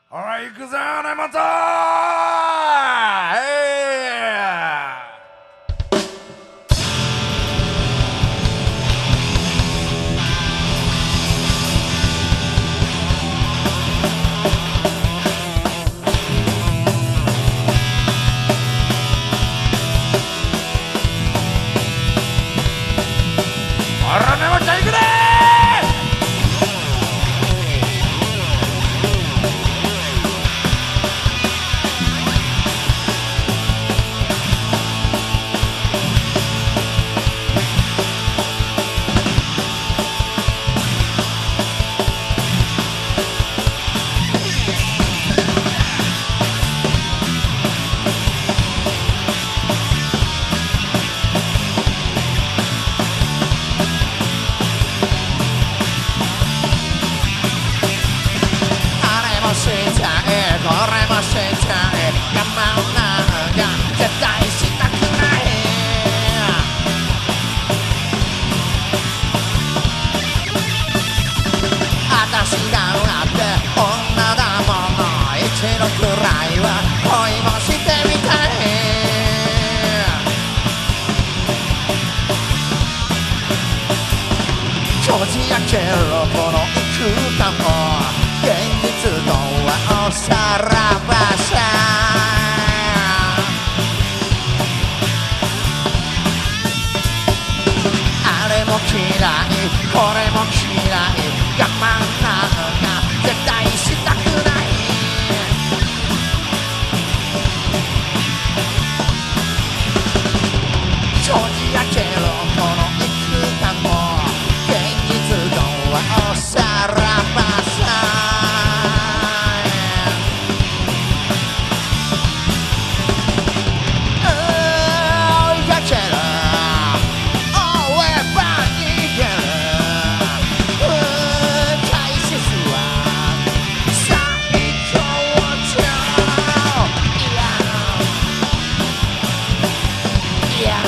ほら行くぜ根本。ほら根本ちゃん行くぜ。こじ開けろこの空間も現実とはおさらばさ。あれも嫌いこれも嫌い我慢なんか絶対したくない。こじ開けろこの空間もおさらばさ。追いかける追えば逃げる大切は最高潮。いや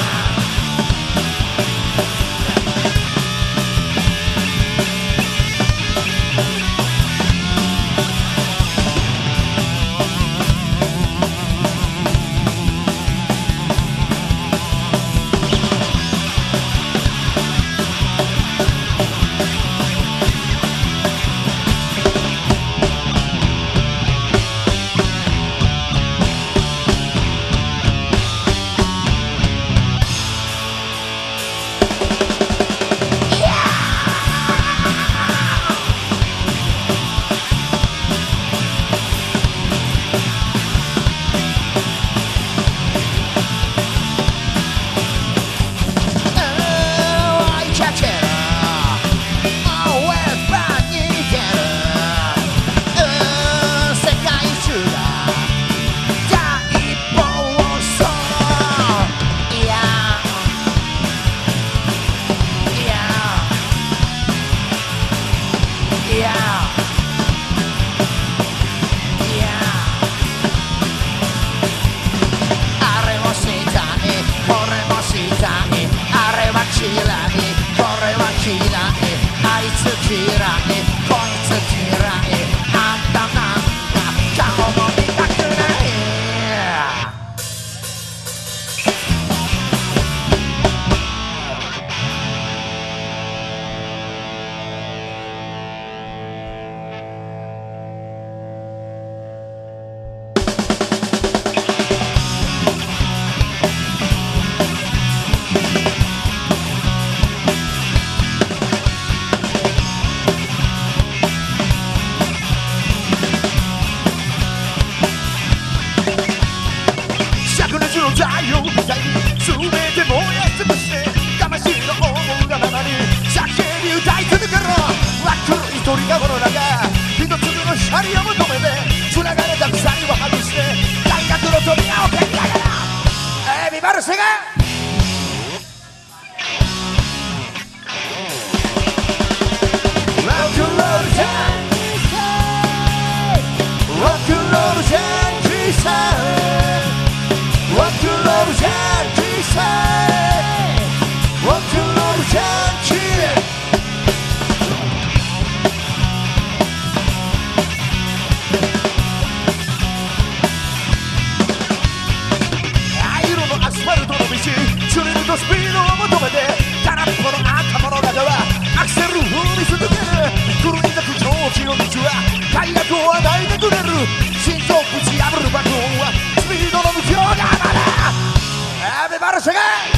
Everybody sing it!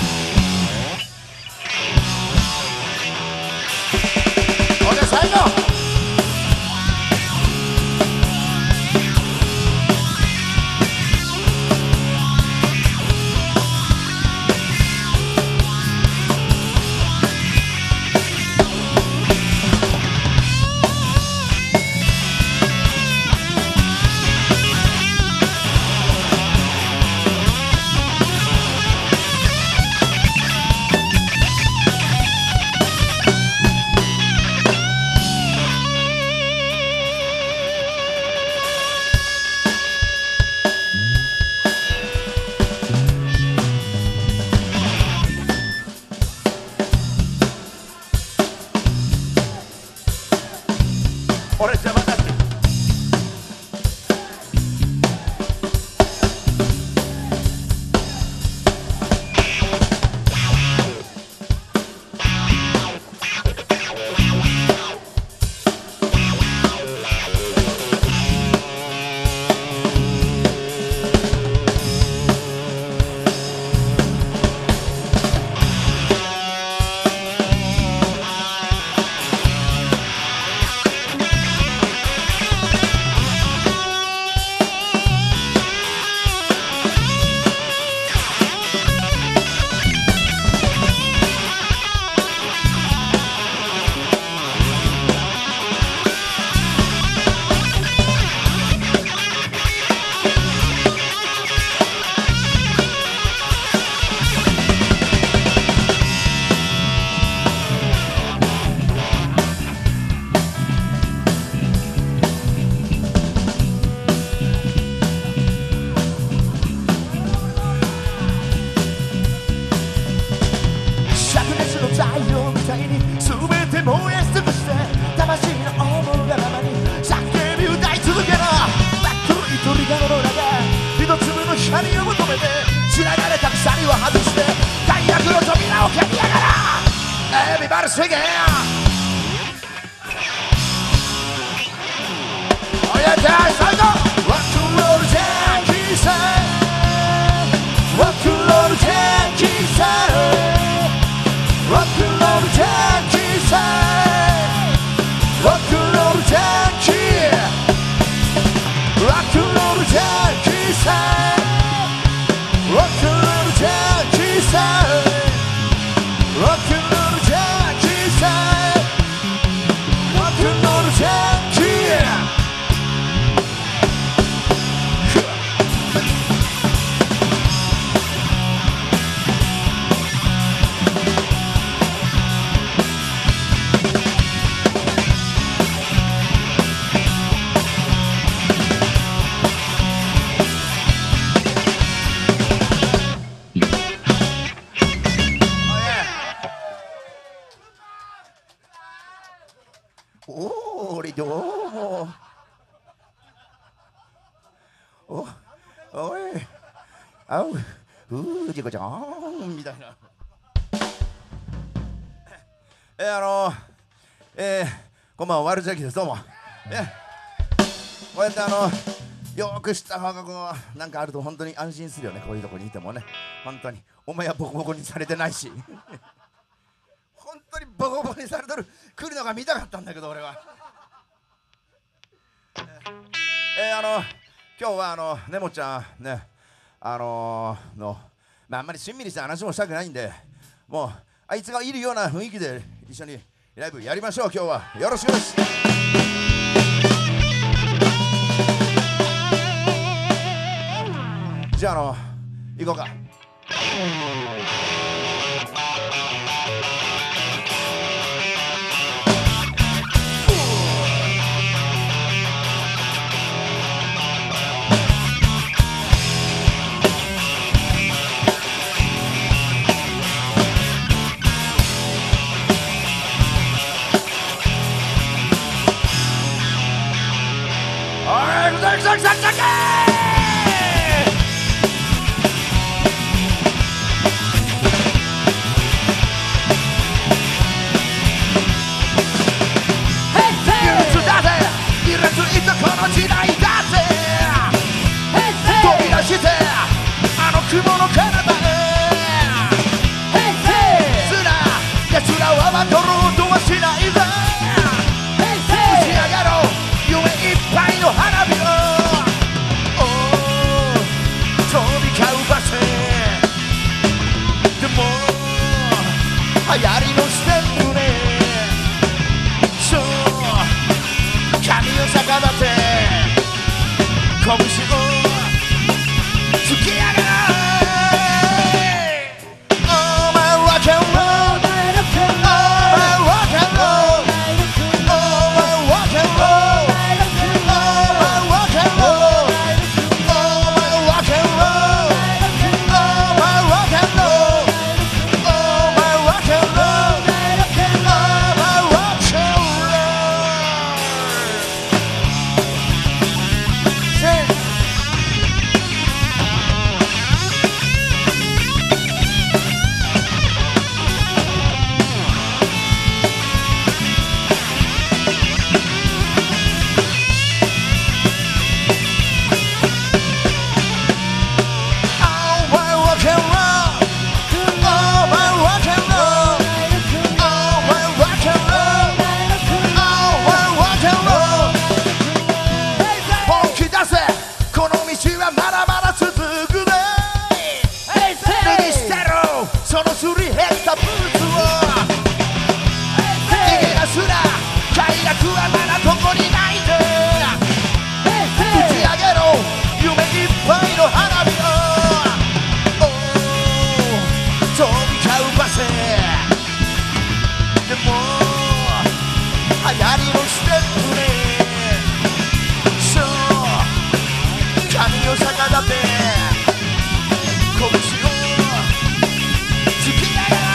Okay, 最後俺邪魔だって。Everybody sing it! Oh yeah, guys, I go! Rock and roll Yankee side, rock and roll Yankee side, rock and roll Yankee side, rock and roll Yankee, rock and roll Yankee side, rock and roll Yankee side, rock and俺どうもおいあうじこちゃんみたいなこんばんはワルジャキです。どうもこうやってよく知った母がなんかあると本当に安心するよね。こういうとこにいてもね、本当にお前はボコボコにされてないし本当にボコボコにされてる来るのが見たかったんだけど俺は今日はねもちゃんねまああんまりしんみりした話もしたくないんで、もうあいつがいるような雰囲気で一緒にライブやりましょう。今日はよろしくです。じゃあ行こうか。 流行りのステップねそう髪を逆立て拳を突き上げろ Oh my rock and roll Oh my rock and roll Oh my rock and roll Oh my rock and roll Oh my rock and roll Oh my rock and roll Oh my rock and roll Oh my rock and roll Sing Oh my rock and roll Oh my rock and roll Oh my rock and roll Oh my rock and roll 本気出せこの道はまだまだ続くね脱ぎ捨てろそのすり減ったブーツを逃げ出すな快楽はまだここにないぜ打ち上げろ夢いっぱいの花火を飛び交うバスでも流行りのステップねそう髪を逆立て拳を突き上げろ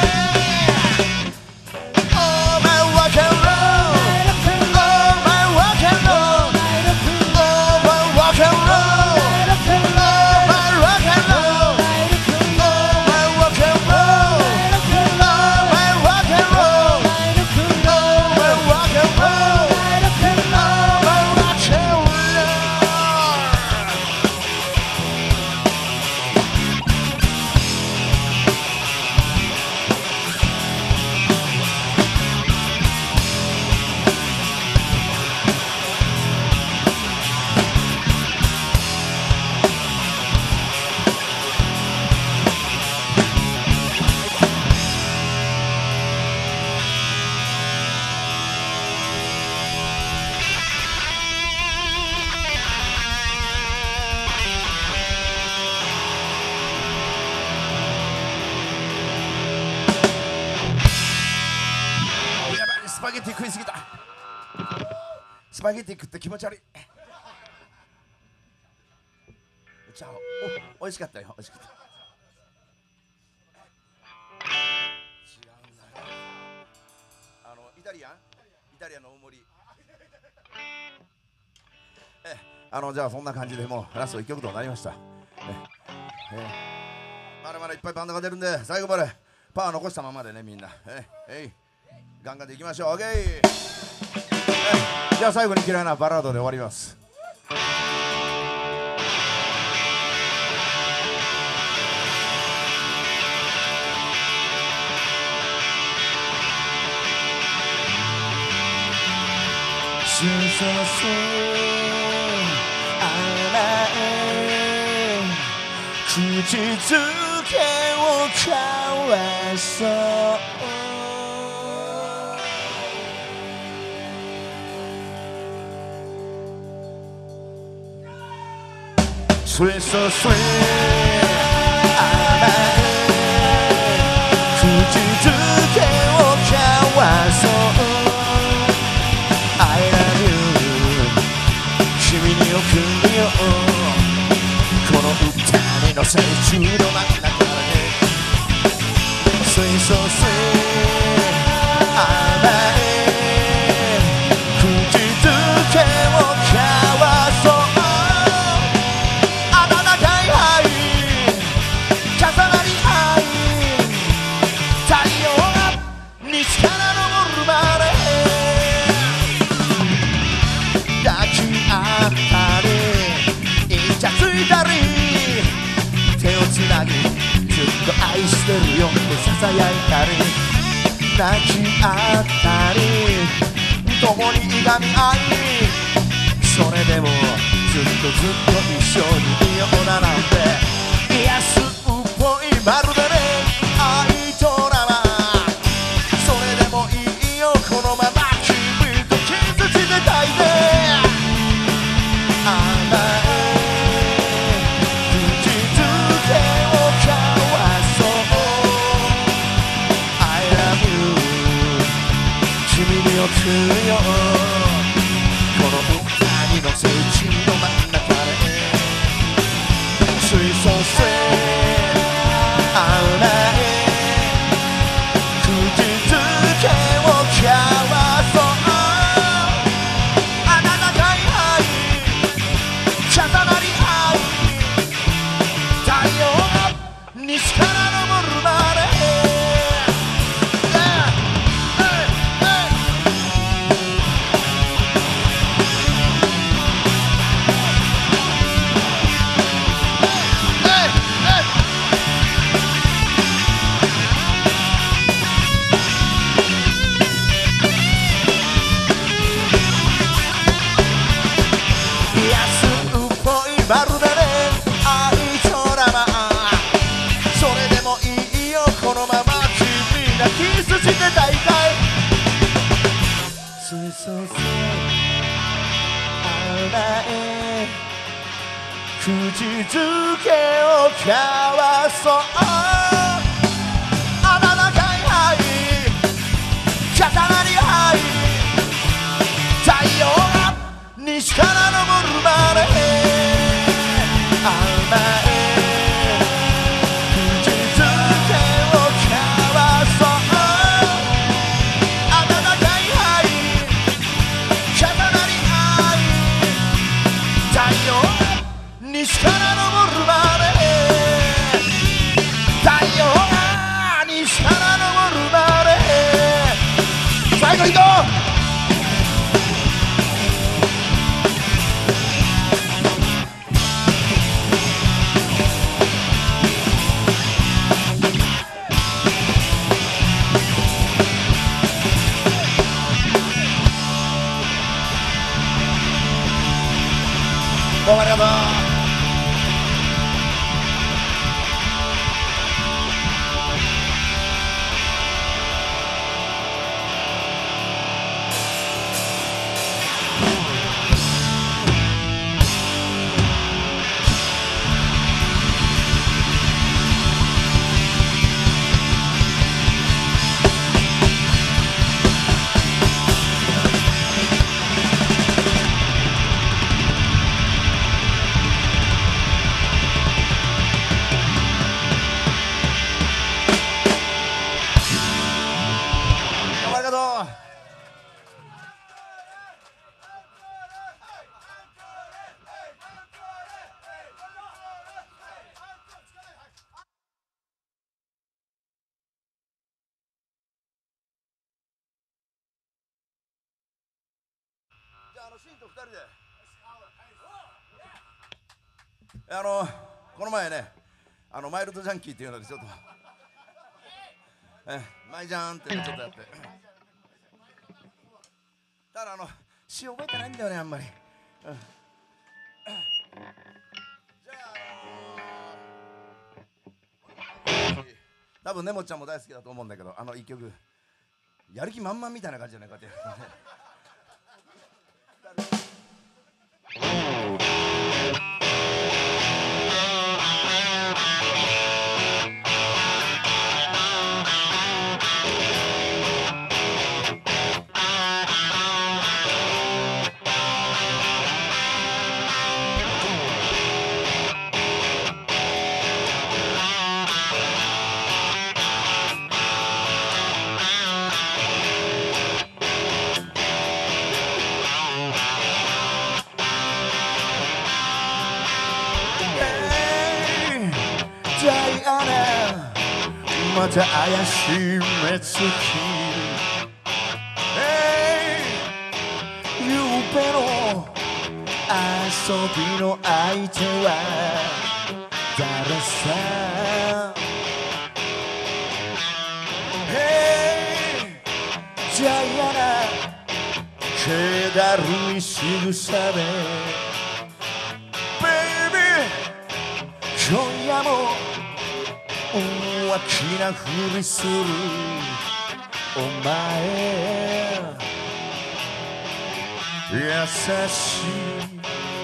Oh my rock and roll Oh my rock and roll Oh my rock and roll Oh my rock and roll Oh my rock and roll Oh my rock and roll Oh my rock and roll Oh my rock and roll やばいスパゲッティ食いすぎたスパゲッティ食って気持ち悪いじゃあおいしかったよおいしかった違うんだよイタリアンの大盛りじゃあそんな感じでもうラスト1曲となりましたまだまだいっぱいバンドが出るんで最後までパワー残したままでねみんなガンガンでいきましょう OK じゃあ最後に嫌いなバラードで終わりますそう甘え口づけを交わそうSweet so sweet 甘え口づけを交わそう I love you 君に送るよこの歌に乗せ中の真ん中で Sweet so sweet 甘え口づけを交わそう愛してるよってささやいたり泣き合ったり共にいがみ合いそれでもずっと一緒にいようだなんて安っぽいまるでね愛と名は口づけを交わそう。暖かい愛重なり合い、太陽が西から昇るまで甘え口づけを交わそう。暖かい愛重なり合い、太陽が西から昇るまで、太陽が西から昇るまで。最後いこう。どうもありがとう。シンと2人でこの前ねマイルドジャンキーっていうのでちょっとマイジャンってねちょっとやって、ただ詩覚えてないんだよねあんまり、じゃあ多分ねもっちゃんも大好きだと思うんだけど一曲やる気満々みたいな感じじゃないかってまた怪しい目つき、ゆうべの遊びの相手は誰さ、ジャイアな気だるい仕草で Baby 今夜も大きなふりするお前優しい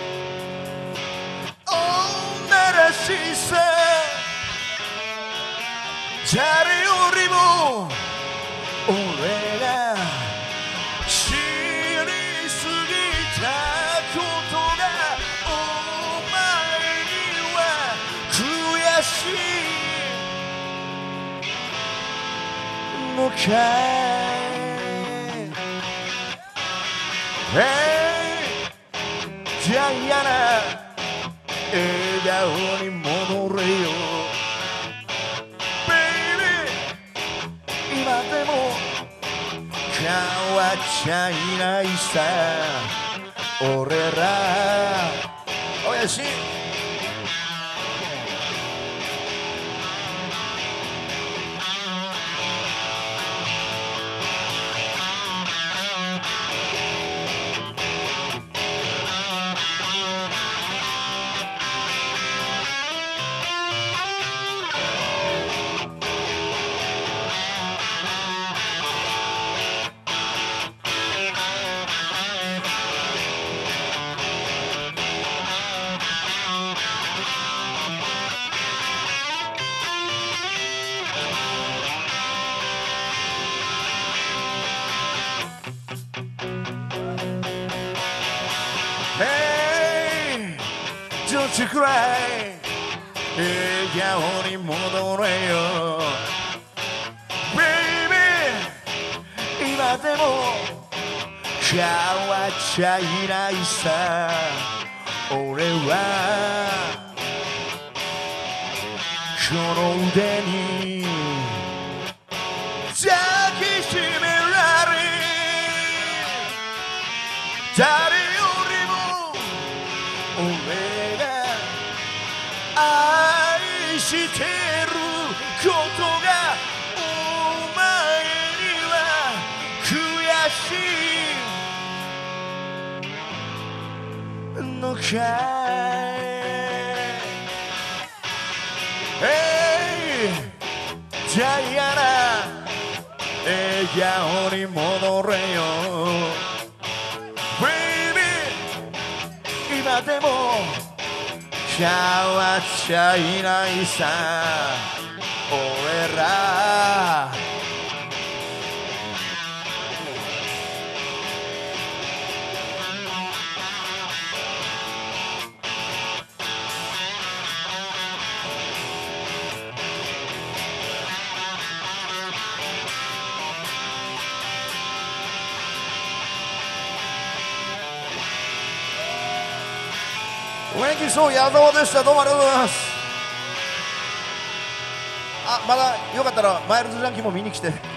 女らしさ誰よりも俺が知りすぎたことがお前には悔しいのかい、じゃあ嫌な笑顔に戻れよ Baby 今でも変わっちゃいないさ俺らおやしちくらい笑顔に戻れよ Baby 今でも変わっちゃいないさ俺はこの腕に抱きしめられ誰よりも俺が愛してることがお前には悔しいのかいじゃあ嫌な笑顔に戻れよ Baby 今でも変わっちゃいないさ俺らお元気そう矢沢でした。どうもありがとうございます。あ、まだよかったらマイルズジャンキーも見に来てあり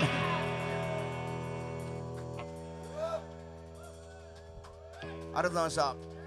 がとうございました。